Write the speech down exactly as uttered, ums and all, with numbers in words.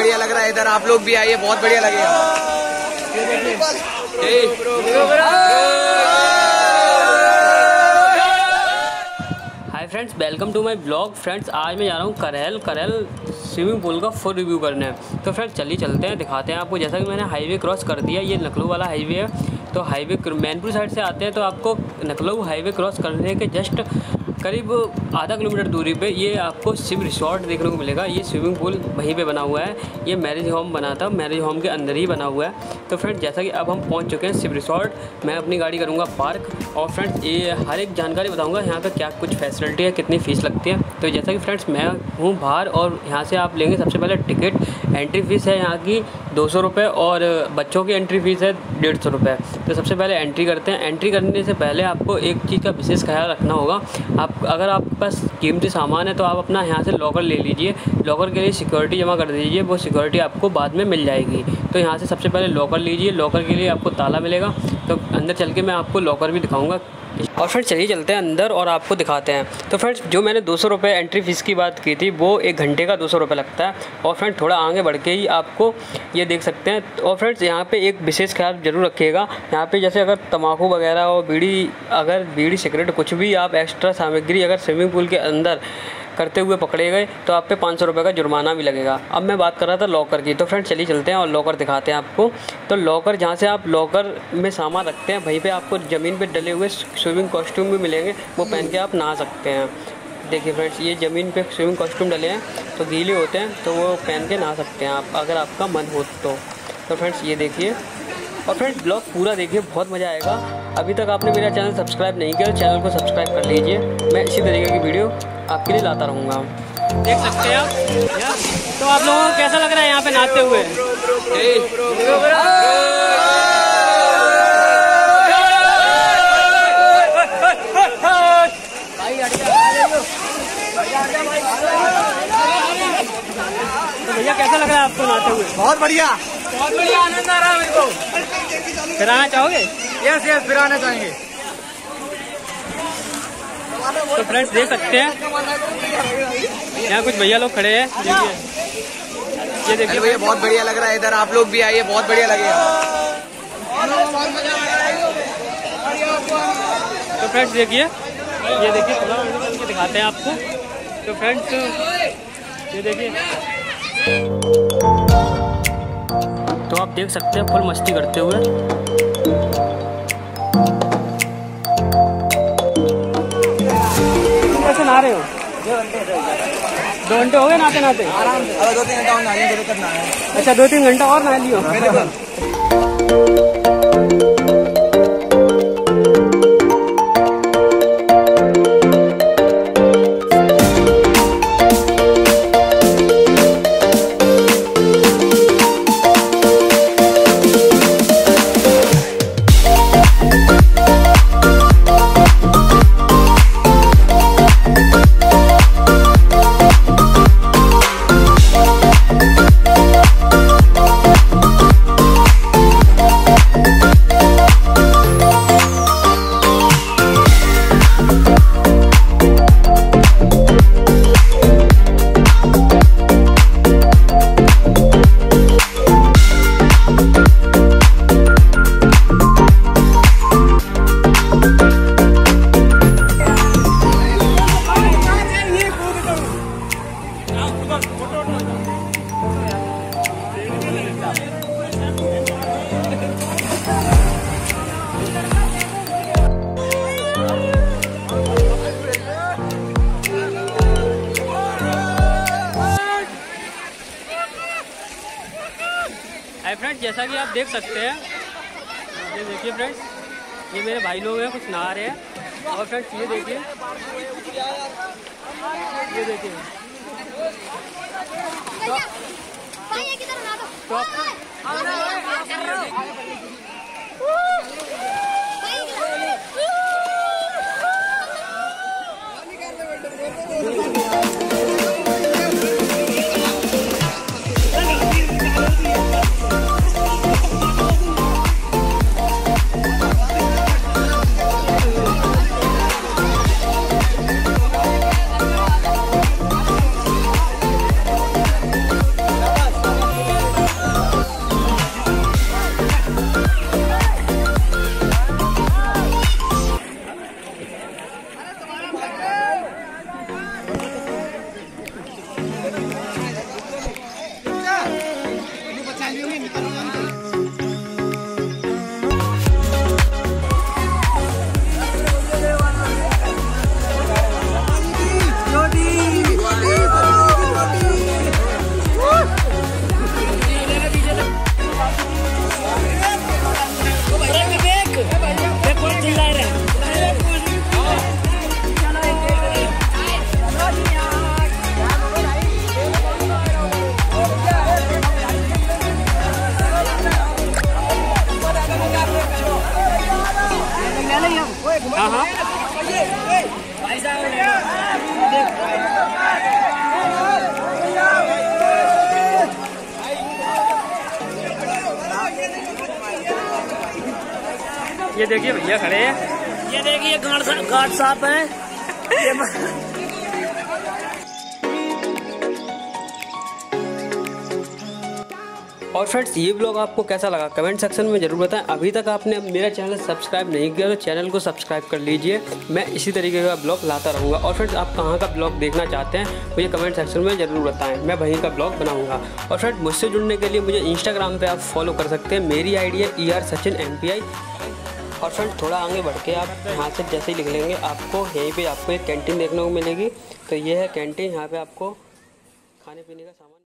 बढ़िया लग रहा है इधर, आप लोग भी आइए, बहुत बढ़िया लगेगा। Hi friends, welcome to my blog. Friends आज मैं जा रहा हूँ करहल करहल स्विमिंग पूल का फुल रिव्यू करने। तो फ्रेंड्स चलिए चलते हैं, दिखाते हैं आपको। जैसा कि मैंने हाईवे क्रॉस कर दिया, ये लखनऊ वाला हाईवे है। तो हाईवे मैनपुर साइड से आते हैं तो आपको लखनऊ हाईवे क्रॉस करने के जस्ट करीब आधा किलोमीटर दूरी पे ये आपको शिव रिसोर्ट देखने को मिलेगा। ये स्विमिंग पूल वहीं पे बना हुआ है। ये मैरिज होम बना था, मैरिज होम के अंदर ही बना हुआ है। तो फ्रेंड्स जैसा कि अब हम पहुंच चुके हैं शिव रिसोर्ट। मैं अपनी गाड़ी करूंगा पार्क, और फ्रेंड्स ये हर एक जानकारी बताऊंगा यहाँ का क्या कुछ फैसिलिटी है, कितनी फ़ीस लगती है। तो जैसा कि फ्रेंड्स मैं हूँ बाहर, और यहाँ से आप लेंगे सबसे पहले टिकट। एंट्री फ़ीस है यहाँ की दो सौ रुपये, और बच्चों की एंट्री फ़ीस है डेढ़ सौ रुपये। तो सबसे पहले एंट्री करते हैं। एंट्री करने से पहले आपको एक चीज़ का विशेष ख्याल रखना होगा। आप अगर आपके पास कीमती सामान है तो आप अपना यहाँ से लॉकर ले लीजिए। लॉकर के लिए सिक्योरिटी जमा कर दीजिए, वो सिक्योरिटी आपको बाद में मिल जाएगी। तो यहाँ से सबसे पहले लॉकर लीजिए। लॉकर के लिए आपको ताला मिलेगा। तो अंदर चल के मैं आपको लॉकर भी दिखाऊंगा। और फ्रेंड्स चलिए चलते हैं अंदर और आपको दिखाते हैं। तो फ्रेंड्स जो मैंने दो सौ रुपये एंट्री फ़ीस की बात की थी, वो एक घंटे का दो सौ रुपये लगता है। और फ्रेंड्स थोड़ा आगे बढ़ के ही आपको ये देख सकते हैं। और फ्रेंड्स यहाँ पे एक विशेष ख्याल जरूर रखिएगा। यहाँ पे जैसे अगर तम्बाकू वगैरह और बीड़ी, अगर बीड़ी सिगरेट कुछ भी आप एक्स्ट्रा सामग्री अगर स्विमिंग पूल के अंदर करते हुए पकड़े गए तो आप पे पाँच सौ रुपये का जुर्माना भी लगेगा। अब मैं बात कर रहा था लॉकर की। तो फ्रेंड्स चलिए चलते हैं और लॉकर दिखाते हैं आपको। तो लॉकर जहाँ से आप लॉकर में सामान रखते हैं, वहीं पे आपको ज़मीन पे डले हुए स्विमिंग कॉस्ट्यूम भी मिलेंगे, वो पहन के आप नहा सकते हैं। देखिए फ्रेंड्स ये ज़मीन पे स्विमिंग कॉस्ट्यूम डले हैं, तो गीले होते हैं, तो वो पहन के नहा सकते हैं आप, अगर आपका मन हो तो। तो फ्रेंड्स ये देखिए, और फ्रेंड्स ब्लॉग पूरा देखिए, बहुत मज़ा आएगा। अभी तक आपने मेरा चैनल सब्सक्राइब नहीं किया तो चैनल को सब्सक्राइब कर लीजिए। मैं इसी तरीके की वीडियो आपके लिए लाता रहूँगा। देख सकते हैं आप। तो आप लोगों को कैसा लग रहा है यहाँ पे नहाते हुए? तो भैया कैसा लग रहा है आपको नहाते हुए? बहुत बढ़िया, बहुत बढ़िया, आनंद आ रहा है मेरे को। फिर आना चाहोगे? यस यस, फिर आना चाहेंगे। तो फ्रेंड्स देख सकते हैं यहाँ कुछ भैया लोग खड़े हैं। देखिए ये देखिए भैया, बहुत बढ़िया लग रहा है इधर, आप लोग भी आइए, बहुत बढ़िया लगेगा। तो फ्रेंड्स देखिए, ये देखिए थोड़ा ये दिखाते हैं आपको। तो फ्रेंड्स ये देखिए, तो आप देख सकते हैं फुल मस्ती करते हुए। कैसे नहा रहे हो? दो घंटे हो गए नहाते नहाते? आराम से दो तीन घंटा और नहाएंगे, जरूर करना है। अच्छा, दो तीन घंटा और नहा लियो। हाय फ्रेंड्स, जैसा कि आप देख सकते हैं, ये देखिए फ्रेंड्स, ये मेरे भाई लोग हैं, कुछ नहा रहे हैं। और फ्रेंड्स ये देखिए, ये देखिए तो, ये देखिए भैया खड़े हैं, ये देखिए गार्ड साहब हैं। और फ्रेंड्स ये ब्लॉग आपको कैसा लगा कमेंट सेक्शन में जरूर बताएं। अभी तक आपने मेरा चैनल सब्सक्राइब नहीं किया तो चैनल को सब्सक्राइब कर लीजिए। मैं इसी तरीके का ब्लॉग लाता रहूँगा। और फ्रेंड्स आप कहाँ का ब्लॉग देखना चाहते हैं मुझे कमेंट सेक्शन में ज़रूर बताएं, मैं वहीं का ब्लॉग बनाऊँगा। और फ्रेंड्स मुझसे जुड़ने के लिए मुझे इंस्टाग्राम पर आप फॉलो कर सकते हैं। मेरी आई डी है E R Sachin M P I. और फ्रेंड्स थोड़ा आगे बढ़ के आप यहाँ से जैसे ही लिख लेंगे आपको यहीं पर आपको एक कैंटीन देखने को मिलेगी। तो ये है कैंटीन, यहाँ पर आपको खाने पीने का सामान